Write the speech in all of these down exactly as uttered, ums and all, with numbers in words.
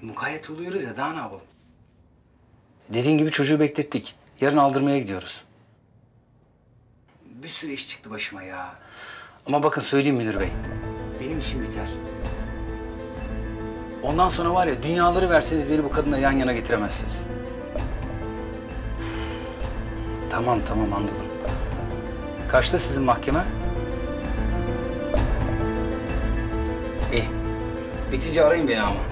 Mukayyet oluyoruz ya, daha ne yapalım? Dediğin gibi çocuğu beklettik. Yarın aldırmaya gidiyoruz. Bir sürü iş çıktı başıma ya. Ama bakın söyleyeyim Münir Bey. Benim işim biter. Ondan sonra var ya, dünyaları verseniz beni bu kadınla yan yana getiremezsiniz. Tamam tamam, anladım. Kaçta sizin mahkeme? İyi. Bitince arayın beni ama.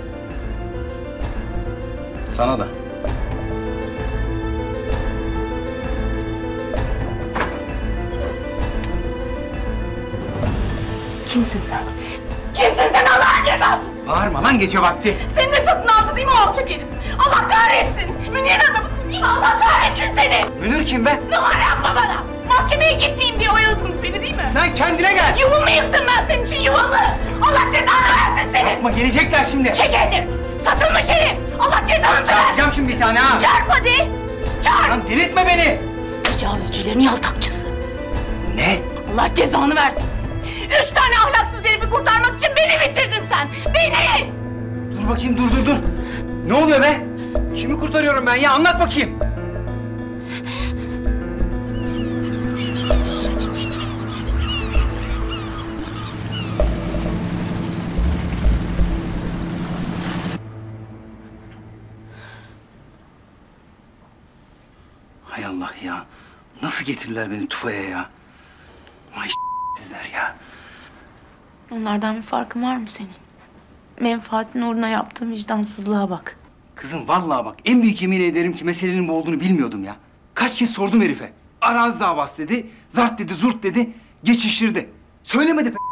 Sana da. Kimsin sen? Kimsin sen Allah'ın cezası? Bağırma lan gece vakti. Seni de satın aldı değil mi o alçak herif? Allah kahretsin! Münir'in adamısın değil mi? Allah kahretsin seni! Münir kim be? Numara yapma bana! Mahkemeye gitmeyeyim diye oyaladınız beni değil mi? Sen kendine gel. Yuvamı yıktım ben senin için, yuvamı! Allah cezanı versin senin! Ama gelecekler şimdi. Çek ellerini! Satılmış herif! Allah cezanı ver! Yapacağım şimdi bir tane ha. Çarp hadi! Çarp! Lan delirtme beni. Tecavüzcülerin yaltakçısı! Ne? Allah cezanı versin! Üç tane ahlaksız herifi kurtarmak için beni bitirdin sen! Beni! Dur bakayım, dur dur dur. Ne oluyor be? Kimi kurtarıyorum ben ya? Anlat bakayım. Hay Allah ya. Nasıl getirdiler beni Tufa'ya ya? Vay sizler ya. Onlardan bir farkın var mı senin? Menfaatin uğruna yaptığın vicdansızlığa bak. Kızım vallahi bak, en büyük yemin ederim ki meselenin bu olduğunu bilmiyordum ya. Kaç kez sordum herife. Arazi davası dedi, zart dedi, zurt dedi, geçiştirdi. Söylemedi p***.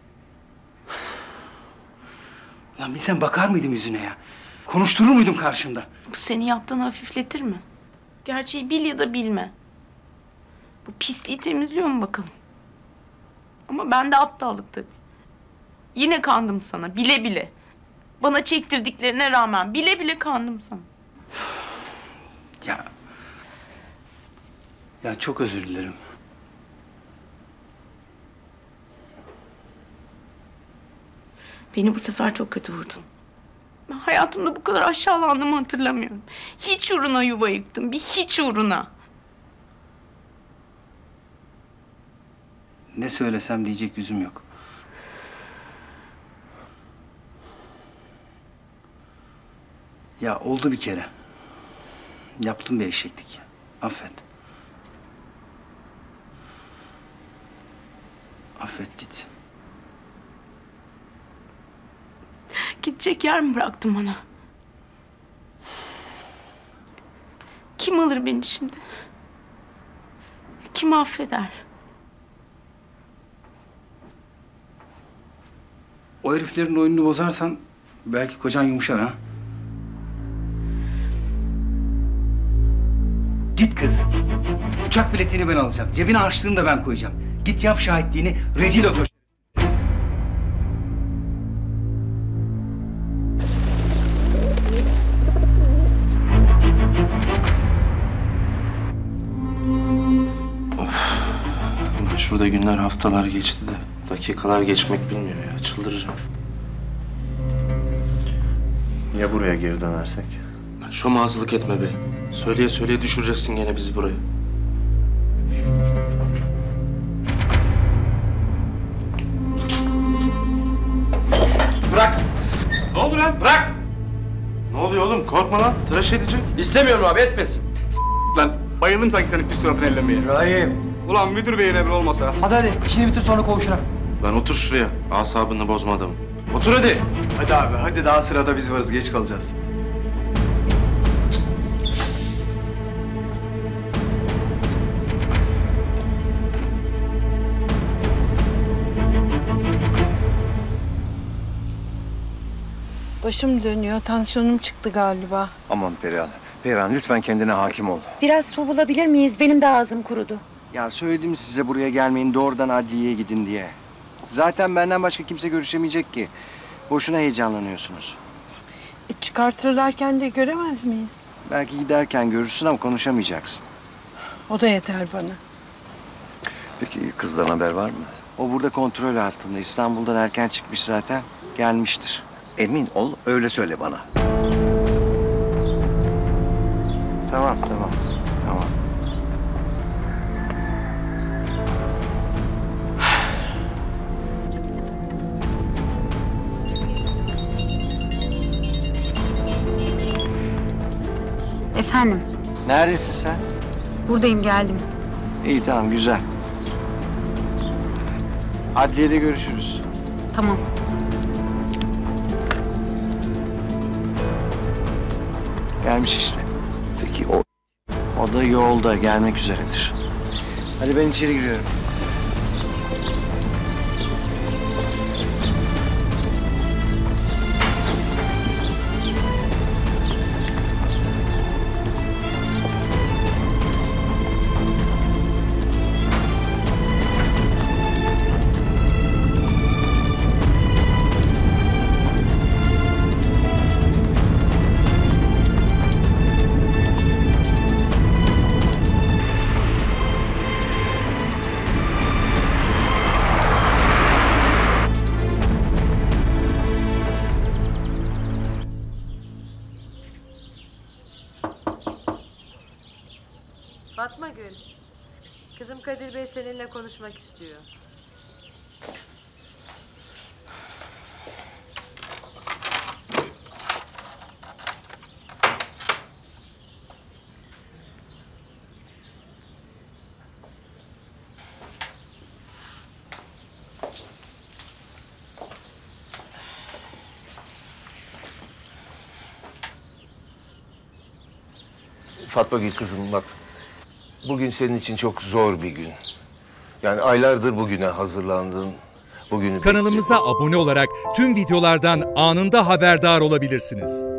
Lan bir sen bakar mıydım yüzüne ya? Konuşturur muydum karşımda? Bu senin yaptığını hafifletir mi? Gerçeği bil ya da bilme. Bu pisliği temizliyor mu bakalım? Ama ben de aptallık tabii. Yine kandım sana, bile bile. Bana çektirdiklerine rağmen bile bile kandım sana. Ya... Ya çok özür dilerim. Beni bu sefer çok kötü vurdun. Ben hayatımda bu kadar aşağılandığımı hatırlamıyorum. Hiç uğruna yuva yıktım, bir hiç uğruna. Ne söylesem diyecek yüzüm yok. Ya oldu bir kere. Yaptım bir eşeklik. Affet. Affet git. Gidecek yer mi bıraktın bana? Kim alır beni şimdi? Kim affeder? O heriflerin oyununu bozarsan belki kocan yumuşar ha. Git kız. Uçak biletini ben alacağım. Cebine harçlığını da ben koyacağım. Git yap şahitliğini, rezil otur. Şurada günler, haftalar geçti de dakikalar geçmek bilmiyor ya. Çıldıracağım. Ya buraya geri dönersek? Lan şomazlık etme be. Söyleye söyleye düşüreceksin gene bizi buraya. Bırak! Ne oldu lan? Bırak! Ne oluyor oğlum? Korkma lan. Tıraş edecek. İstemiyorum abi, etmesin. Lan bayıldım sanki senin pis suratını ellemeye. İbrahim. Ulan müdür beyin emri olmasa. Hadi hadi işini bitir sonra koğuşuna. Lan otur şuraya. Asabını bozma adamı. Otur hadi. Hadi abi, hadi daha sırada biz varız, geç kalacağız. Başım dönüyor, tansiyonum çıktı galiba. Aman Perihan, Perihan lütfen kendine hakim ol. Biraz su bulabilir miyiz? Benim de ağzım kurudu. Ya söyledim size buraya gelmeyin, doğrudan adliyeye gidin diye. Zaten benden başka kimse görüşemeyecek ki. Boşuna heyecanlanıyorsunuz. E, çıkartırlarken de göremez miyiz? Belki giderken görürsün ama konuşamayacaksın. O da yeter bana. Peki kızdan haber var mı? O burada kontrol altında. İstanbul'dan erken çıkmış zaten. Gelmiştir. Emin ol, öyle söyle bana. Tamam, tamam, tamam. Efendim, Neredesin sen? buradayım, geldim. İyi, tamam, güzel. Adliyede görüşürüz. Tamam. Gelmiş işte. Peki o... O da yolda, gelmek üzeredir. Hadi ben içeri giriyorum. Fatma Gül, kızım Kadir Bey seninle konuşmak istiyor. Fatma Gül kızım bak, bugün senin için çok zor bir gün. Yani aylardır bugüne hazırlandın, bugünü Kanalımıza abone olarak tüm videolardan anında haberdar olabilirsiniz.